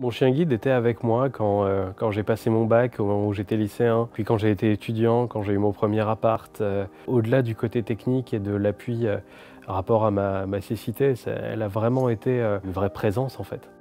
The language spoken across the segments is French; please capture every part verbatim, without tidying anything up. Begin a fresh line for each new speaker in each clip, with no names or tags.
Mon chien guide était avec moi quand, euh, quand j'ai passé mon bac, au moment où j'étais lycéen, puis quand j'ai été étudiant, quand j'ai eu mon premier appart. Euh, au-delà du côté technique et de l'appui euh, par rapport à ma, ma cécité, ça- elle a vraiment été euh, une vraie présence en fait.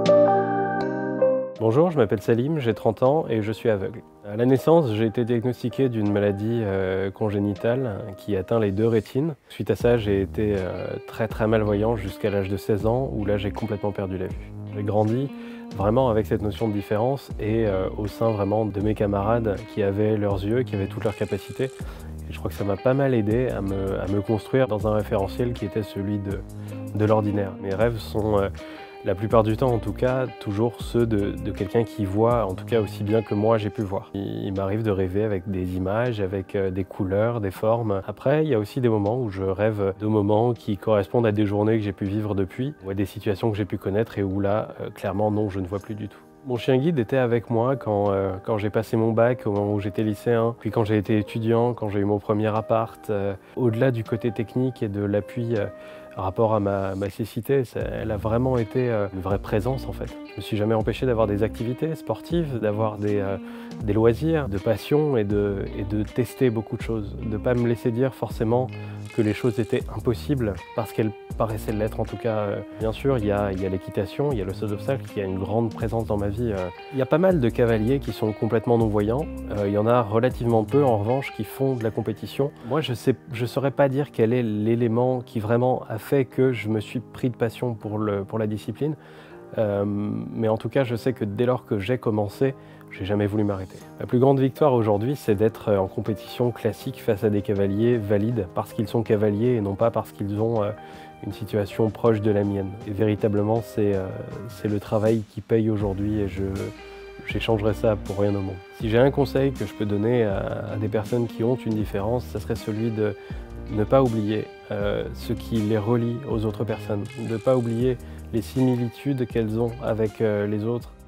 Bonjour, je m'appelle Salim, j'ai trente ans et je suis aveugle. À la naissance, j'ai été diagnostiqué d'une maladie euh, congénitale qui atteint les deux rétines. Suite à ça, j'ai été euh, très très malvoyant jusqu'à l'âge de seize ans où là j'ai complètement perdu la vue. J'ai grandi vraiment avec cette notion de différence et euh, au sein vraiment de mes camarades qui avaient leurs yeux, qui avaient toutes leurs capacités. Et je crois que ça m'a pas mal aidé à me, à me construire dans un référentiel qui était celui de, de l'ordinaire. Mes rêves sont euh, la plupart du temps, en tout cas, toujours ceux de, de quelqu'un qui voit, en tout cas aussi bien que moi j'ai pu voir. Il, il m'arrive de rêver avec des images, avec euh, des couleurs, des formes. Après, il y a aussi des moments où je rêve de moments qui correspondent à des journées que j'ai pu vivre depuis, ou à des situations que j'ai pu connaître et où là, euh, clairement, non, je ne vois plus du tout. Mon chien guide était avec moi quand, euh, quand j'ai passé mon bac, au moment où j'étais lycéen, puis quand j'ai été étudiant, quand j'ai eu mon premier appart. Euh, au-delà du côté technique et de l'appui euh, par rapport à ma, ma cécité, ça- elle a vraiment été euh, une vraie présence en fait. Je me suis jamais empêché d'avoir des activités sportives, d'avoir des, euh, des loisirs, de passion et de, et de tester beaucoup de choses. De ne pas me laisser dire forcément que les choses étaient impossibles parce qu'elles paraissaient l'être en tout cas. Euh, Bien sûr, il y a, il y a l'équitation, il y a le saut d'obstacle qui a une grande présence dans ma vie. Euh, Il y a pas mal de cavaliers qui sont complètement non-voyants. Euh, il y en a relativement peu en revanche qui font de la compétition. Moi, je sais, je saurais pas dire quel est l'élément qui vraiment a fait que je me suis pris de passion pour, le, pour la discipline. Euh, mais en tout cas, je sais que dès lors que j'ai commencé, j'ai jamais voulu m'arrêter. Ma plus grande victoire aujourd'hui, c'est d'être en compétition classique face à des cavaliers valides, parce qu'ils sont cavaliers et non pas parce qu'ils ont euh, une situation proche de la mienne. Et véritablement, c'est euh, c'est le travail qui paye aujourd'hui et je j'échangerais ça pour rien au monde. Si j'ai un conseil que je peux donner à, à des personnes qui ont une différence, ce serait celui de ne pas oublier euh, ce qui les relie aux autres personnes, de ne pas oublier les similitudes qu'elles ont avec euh, les autres.